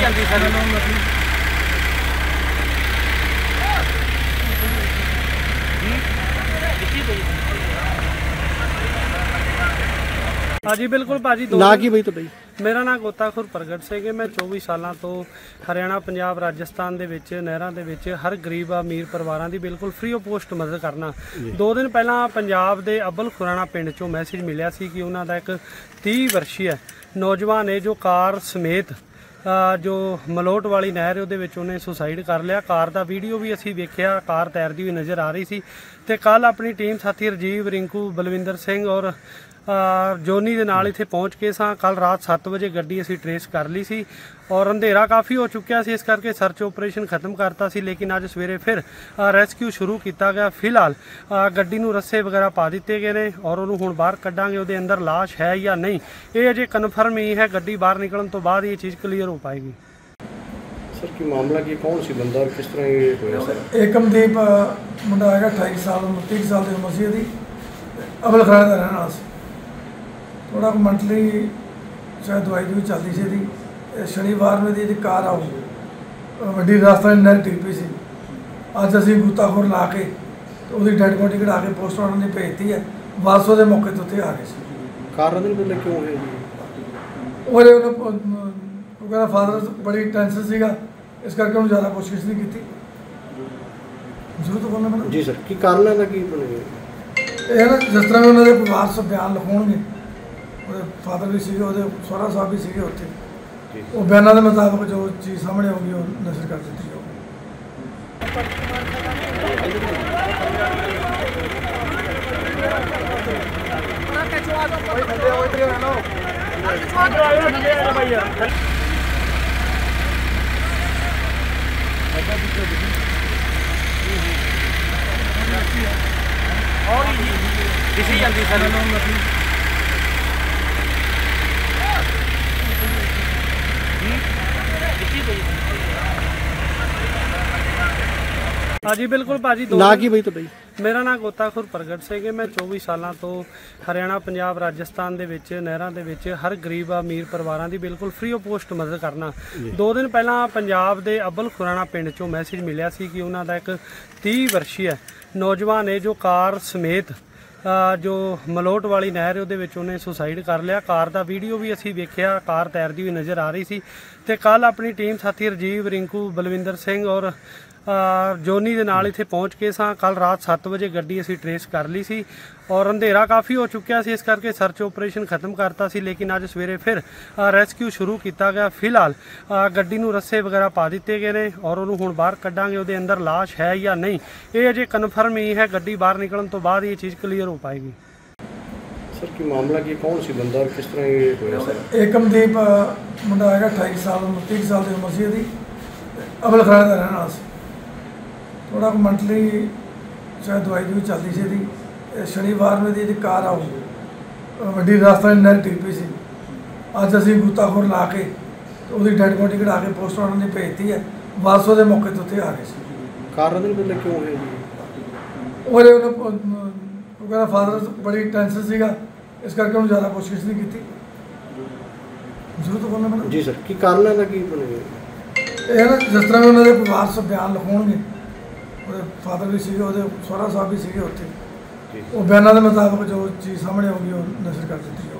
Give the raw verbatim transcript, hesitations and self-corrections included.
ਜਾਂਦੀ ਸਰ हाँ जी बिल्कुल भाजी ना की बई तो बई मेरा नाम गोताखुर प्रगट सिंह है। मैं चौबीस सालों तो हरियाणा पंजाब राजस्थान दे विच नहरां दे विच हर गरीब अमीर परिवारां दी बिल्कुल फ्री ऑफ पोस्ट मदद करना। दो दिन पहला पंजाब दे अब्बल खुराना पिंड चों मैसेज मिलिया सी कि उन्हां दा एक तीह वर्षीय नौजवान है जो कार समेत जो मलोट वाली नहर उहदे विच उन्हें सुसाइड कर लिया। कार का वीडियो भी असीं वेखिया, कार तैरती हुई नज़र आ रही सी। ते कल अपनी टीम साथी रजीव रिंकू बलविंदर सिंह और जोनी दे नाल इत्थे पहुँच के सां कल रात सत्त बजे गड्डी असीं ट्रेस कर ली सी और अंधेरा काफ़ी हो चुकिया सी, इस करके सर्च ऑपरेशन खत्म करता सी। लेकिन अज सवेरे फिर रेस्क्यू शुरू किया गया। फिलहाल गड्डी नूं रस्से वगैरह पा दिते गए हैं और उन्होंने हुण बाहर कड्डांगे, उहदे अंदर लाश है या नहीं ये अजे कन्फर्म ही है। गड्डी बाहर निकलण तो बाद ये चीज़ क्लीयर हो पाएगी। सर की मामला की कौन सी बंदा और किस तरह ये होया सर? एकमदीप मुंडा है अठाई साल तीस साल की उम्र सी, अबल खराड़े का रहने वाला। थोड़ा मंथली शायद दवाई दवाई चलती सी। शनिवार में जी कार आओ वड्डी राजस्थान नहर डिग पई सी। अज असीं गोताखोर ला के तो उसकी डेड बॉडी कढ़ा के पोस्टमार्टम ने भेजती है। वारसों के मौके तो उत्थे आ गए सी। कार दिन पहले क्यों है जी? और कहना फादर बड़ी टेंशन सीगा, इस करके उन्होंने ज़्यादा कोशिश नहीं की। जरूर तो बोलना मैडम जी सर की कारण है की बने ये ना जिस तरह उन्होंने वारस बयान लिखाउणगे, फादर भी सीगे, सोहरा साहब भी सीगे उत्थे, वो बयानों के मुताबिक जो चीज़ सामने होगी वो नशर कर दी जाएगी। और किसी जल्दी सर हाँ जी बिल्कुल भाजी ना की बई तो बई मेरा नाम गोताखुर प्रगट सिंह है। मैं चौबीस सालों तो हरियाणा पंजाब राजस्थान दे विच नहरां दे विच हर गरीब अमीर परिवारां दी बिल्कुल फ्री ऑफ पोस्ट मदद करना। दो दिन पहला पंजाब दे अब्बल खुराना पिंड चों मैसेज मिलिया सी कि उन्हां दा एक तीह वर्षीय नौजवान है जो कार समेत जो मलोट वाली नहर उहदे विच उन्हें सुसाइड कर लिया। कार का वीडियो भी असीं वेखिया, कार तैरती हुई नज़र आ रही सी। ते कल अपनी टीम साथी रजीव रिंकू बलविंदर सिंह और जोनी दे नाल इत्थे पहुँच के सां कल रात सत्त बजे गड्डी असीं ट्रेस कर ली सी और अंधेरा काफ़ी हो चुकिया सी, इस करके सर्च ऑपरेशन खत्म करता सी। लेकिन अज सवेरे फिर रेस्क्यू शुरू किया गया। फिलहाल गड्डी नूं रस्से वगैरह पा दिते गए हैं और उन्होंने हुण बाहर कड्डांगे, उहदे अंदर लाश है या नहीं ये अजे कन्फर्म ही है। गड्डी बाहर निकलण तो बाद ये चीज़ क्लीयर हो पाएगी। सर की मामला की कौन सी बंदा और किस तरह ये होया सर? एकमदीप मुंडा है अठाई साल तीस साल की उम्र सी, अबल खराड़े का रहने वाला। थोड़ा मंथली शायद दवाई दवाई चलती सी। शनिवार में जी कार आओ वड्डी राजस्थान नहर डिग पई सी। अज असीं गोताखोर ला के तो उसकी डेड बॉडी कढ़ा के पोस्टमार्टम ने भेजती है। वारसों के मौके तो उत्थे आ गए सी। कार दिन पहले क्यों है जी? और कहना फादर बड़ी टेंशन सीगा, इस करके उन्होंने ज़्यादा कोशिश नहीं की। जरूर तो बोलना मैडम जी सर की कारण है की बने ये ना जिस तरह उन्होंने वारस बयान लिखाउणगे, फादर भी सीगे, सोहरा साहब भी सीगे उत्थे, वो बयानों के मुताबिक जो चीज़ सामने होगी वो नशर कर दी जाएगी।